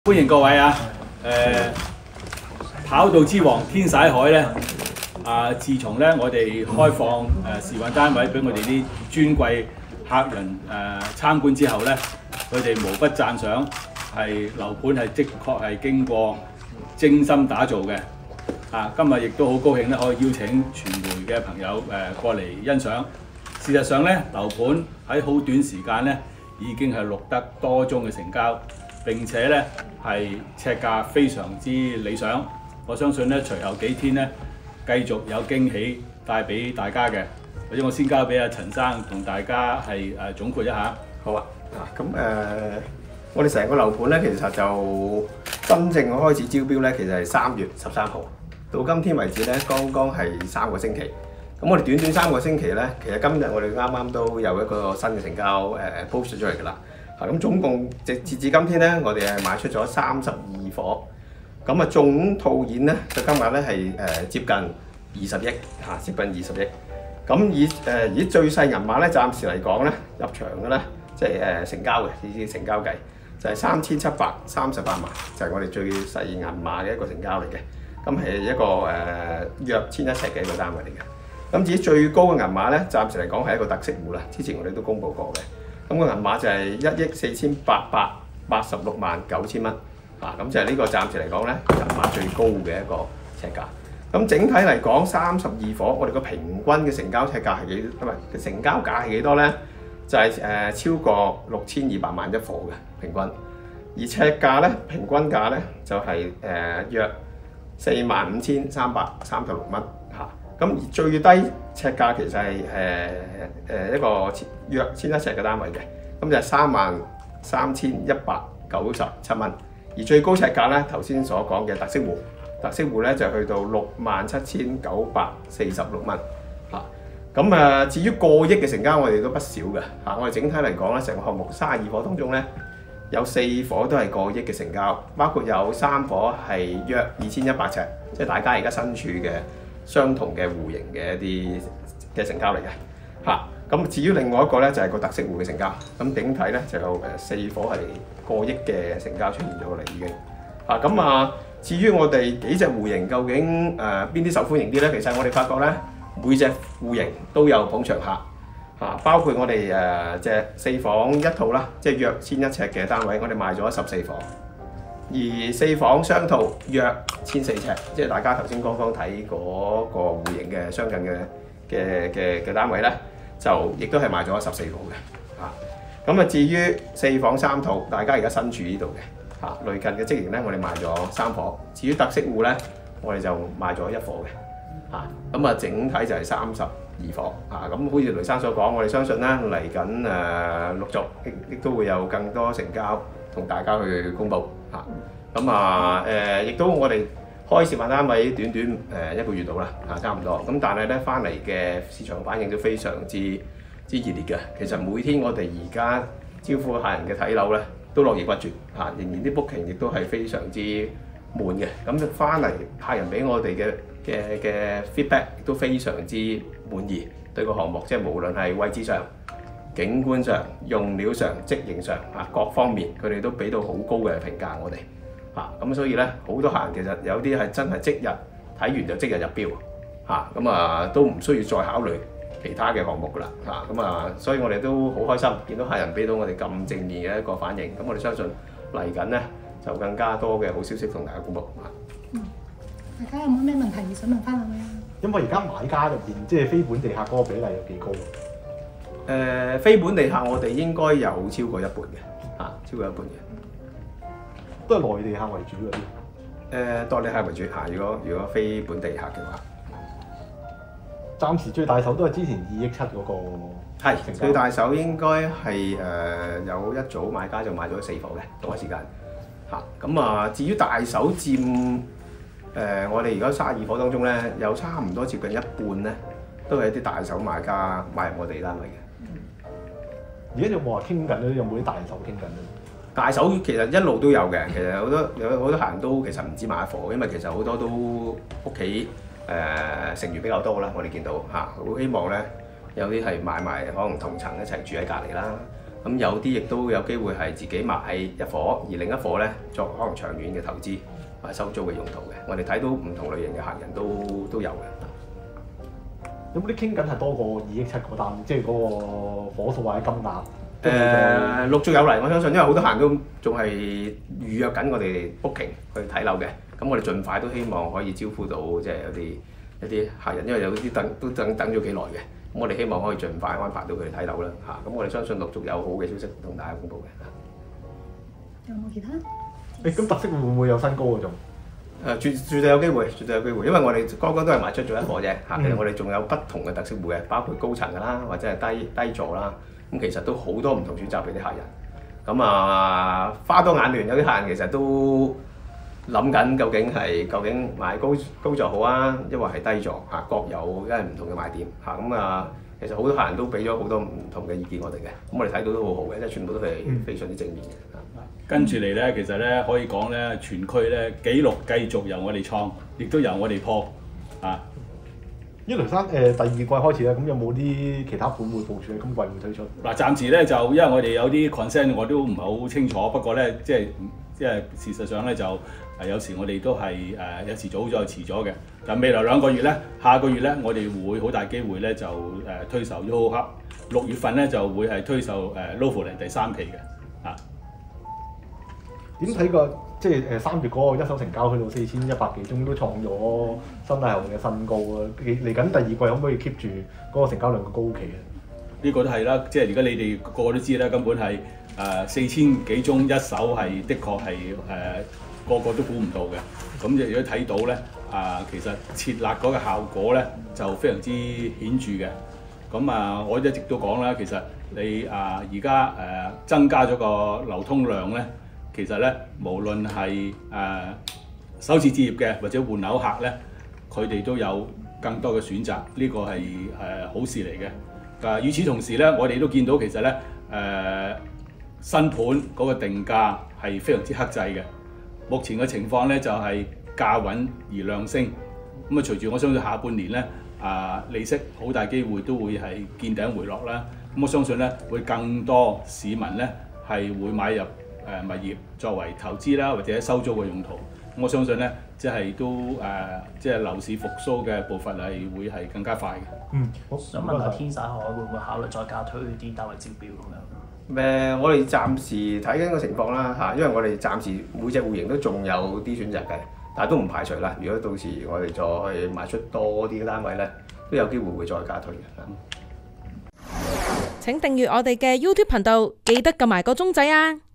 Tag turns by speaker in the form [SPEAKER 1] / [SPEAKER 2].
[SPEAKER 1] 歡迎各位啊！跑道之王天璽海咧自從咧我哋開放示範單位俾我哋啲尊貴客人參觀之後咧，佢哋無不讚賞係樓盤係的確係經過精心打造嘅。今日亦都好高興咧，可以邀請傳媒嘅朋友過嚟欣賞。事實上咧，樓盤喺好短時間咧已經係錄得多宗嘅成交。並且咧係尺價非常之理想，我相信咧隨後幾天咧繼續有驚喜帶俾大家嘅。或者我先交俾阿陳生同大家係總括一下。
[SPEAKER 2] 好啊，咁我哋成個樓盤咧其實就真正開始招標咧，其實係3月13號，到今天為止咧剛剛係3個星期。咁我哋短短3個星期咧，其實今日我哋啱啱都有一個新嘅成交post 出嚟㗎啦。咁總共截至今天咧，我哋係賣出咗32伙，咁啊總套現咧嘅金額咧係接近20億嚇，接近20億。咁以最細銀碼咧，暫時嚟講咧入場嘅咧，即係成交嘅呢啲成交計就係3738萬，就係我哋最細銀碼嘅一個成交嚟嘅。咁係一個約1100尺嘅一個單位嚟嘅。咁至於最高嘅銀碼咧，暫時嚟講係一個特色戶啦，之前我哋都公佈過嘅。咁個銀碼就係14886萬9千蚊，咁就係呢個暫時嚟講咧銀碼最高嘅一個尺價。咁整體嚟講32伙，我哋個平均嘅成交尺價係幾？唔係成交價係幾多咧？就係超過6200萬一伙嘅平均，而尺價咧平均價咧就係約45336蚊嚇。咁而最低尺價其實係一個約1100尺嘅單位嘅，咁就係33197蚊。而最高尺價咧，頭先所講嘅特色戶咧就去到67946蚊嚇。咁至於過億嘅成交，我哋都不少嘅嚇。我哋整體嚟講咧，成個項目32伙當中咧，有4伙都係過億嘅成交，包括有3伙係約2100尺，即係大家而家身處嘅相同嘅戶型嘅一啲嘅成交嚟嘅嚇。咁至於另外一個咧就係個特色戶嘅成交，咁整體咧就有4伙係過億嘅成交出現咗啦已經嚇。咁至於我哋幾隻戶型究竟邊啲受歡迎啲咧？其實我哋發覺咧，每隻戶型都有捧場客嚇，包括我哋隻4房一套啦，即係約1100尺嘅單位，我哋賣咗14伙。而4房雙套約1400尺，即係大家頭先剛剛睇嗰個戶型嘅相近嘅單位咧，就亦都係賣咗14伙嘅嚇。咁至於4房3套，大家而家身處呢度嘅嚇，類近嘅職型咧，我哋賣咗3伙。至於特色戶咧，我哋就賣咗1伙嘅嚇。咁整體就係32伙嚇。咁好似雷生所講，我哋相信咧嚟緊陸續亦都會有更多成交同大家去公佈嚇。咁亦都我哋開示範單位短短1個月到啦嚇，差唔多。咁但係咧翻嚟嘅市場反應都非常之熱烈嘅。其實每天我哋而家招呼客人嘅睇樓咧都絡繹不絕嚇，仍然啲 booking 亦都係非常之滿嘅。咁翻嚟客人俾我哋嘅 feedback 亦都非常之滿意，對個項目即係無論係位置上、景觀上、用料上、職型上各方面，佢哋都俾到好高嘅評價我哋嚇。咁所以咧好多客人其實有啲係真係即日睇完就即日入標嚇，都唔需要再考慮其他嘅項目㗎啦嚇。所以我哋都好開心見到客人俾到我哋咁正面嘅一個反應。咁我哋相信嚟緊咧就更加多嘅好消息同大家公佈。
[SPEAKER 3] 大家有冇咩問題想問翻我啊？
[SPEAKER 4] 因為而家買家入邊即係非本地客嗰個比例有幾高？
[SPEAKER 2] 非本地客我哋應該有超過一半嘅嚇，超過一半嘅，
[SPEAKER 4] 都係內地客為主嗰啲。
[SPEAKER 2] 內地客為主嚇。如果非本地客嘅話，
[SPEAKER 4] 暫時最大手都係之前2億7嗰個。
[SPEAKER 2] 係最大手應該係有一組買家就買咗4伙嘅同一時間嚇。至於大手佔我哋而家32伙當中咧，有差唔多接近一半咧，都係一啲大手買家買入我哋單位嘅。
[SPEAKER 4] 而家有冇話傾緊咧？有冇啲大手傾緊咧？
[SPEAKER 2] 大手其實一路都有嘅，其實有好多客人都其實唔止買一伙，因為其實好多都屋企成員比較多啦，我哋見到嚇，好希望咧有啲係買埋可能同層一齊住喺隔離啦， 咁有啲亦都有機會係自己買一伙，而另一伙咧作可能長遠嘅投資或者收租嘅用途嘅。我哋睇到唔同類型嘅客人都有嘅。
[SPEAKER 4] 有冇啲傾緊係多過2億7個單，即係嗰個伙數或者金額？
[SPEAKER 2] 陸續有嚟，我相信，因為好多客人都仲係預約緊我哋 booking 去睇樓嘅。咁我哋盡快都希望可以招呼到即係有啲客人，因為有啲等咗幾耐嘅。咁我哋希望可以盡快安排到佢哋睇樓啦嚇。咁我哋相信陸續有好嘅消息同大家公佈嘅。
[SPEAKER 3] 有冇其他？
[SPEAKER 4] 咁特色會唔會有新高嗰種？
[SPEAKER 2] 絕對有機會，絕對有機會，因為我哋剛剛都係賣出咗一伙啫嚇。其實我哋仲有不同嘅特色戶嘅，包括高層㗎啦，或者係低座啦。咁其實都好多唔同選擇俾啲客人。咁花多眼亂，有啲客人其實都諗緊究竟買高座好啊，抑或係低座嚇，各有因為唔同嘅賣點嚇。其實好多客人都俾咗好多唔同嘅意見我哋嘅，咁我哋睇到都好好嘅，即係全部都係非常之正面嘅。
[SPEAKER 1] 跟住嚟咧，其實咧可以講咧，全區咧紀錄繼續由我哋創，亦都由我哋破啊！
[SPEAKER 4] 一雷山第二季開始咧，咁有冇啲其他款會部署喺今季會推出？
[SPEAKER 1] 嗱，暫時咧就因為我哋有啲 concern 我都唔係好清楚，不過咧即係事實上咧就有時我哋都係有時早咗，有遲咗嘅。但未來2個月咧，下個月咧我哋會好大機會咧就推售 YOHO Hub，6月份咧就會係推售Loftland 第3期嘅啊。
[SPEAKER 4] 點睇個即係3月嗰個一手成交去到4100幾宗，都創咗新大牛嘅新高啊！嚟緊第二季可唔可以 keep 住嗰個成交量嘅高企啊？
[SPEAKER 1] 呢個都係啦，即係而家你哋個個都知啦，根本係4000幾宗一手係的確係個個都估唔到嘅。咁如果睇到咧其實設立嗰個效果咧就非常之顯著嘅。咁我一直都講啦，其實你而家增加咗個流通量咧。其實咧，無論係首次置業嘅或者換樓客咧，佢哋都有更多嘅選擇，呢個係好事嚟嘅。與此同時咧，我哋都見到其實咧新盤嗰個定價係非常之克制嘅。目前嘅情況咧就係價穩而量升。咁隨住我相信下半年咧利息好大機會都會係見頂回落啦。咁我相信咧會更多市民咧係會買入物業作為投資啦，或者收租嘅用途。我相信咧，即係樓市復甦嘅步伐係會係更加快嘅。
[SPEAKER 5] 好。想問下天璽海會唔會考慮再加推啲單位招標咁樣？
[SPEAKER 2] 我哋暫時睇緊個情況啦嚇，因為我哋暫時每隻戶型都仲有啲選擇嘅，但係都唔排除啦。如果到時我哋再賣出多啲嘅單位咧，都有機會會再加推嘅。
[SPEAKER 6] 請訂閱我哋嘅 YouTube 頻道，記得撳埋個鐘仔啊！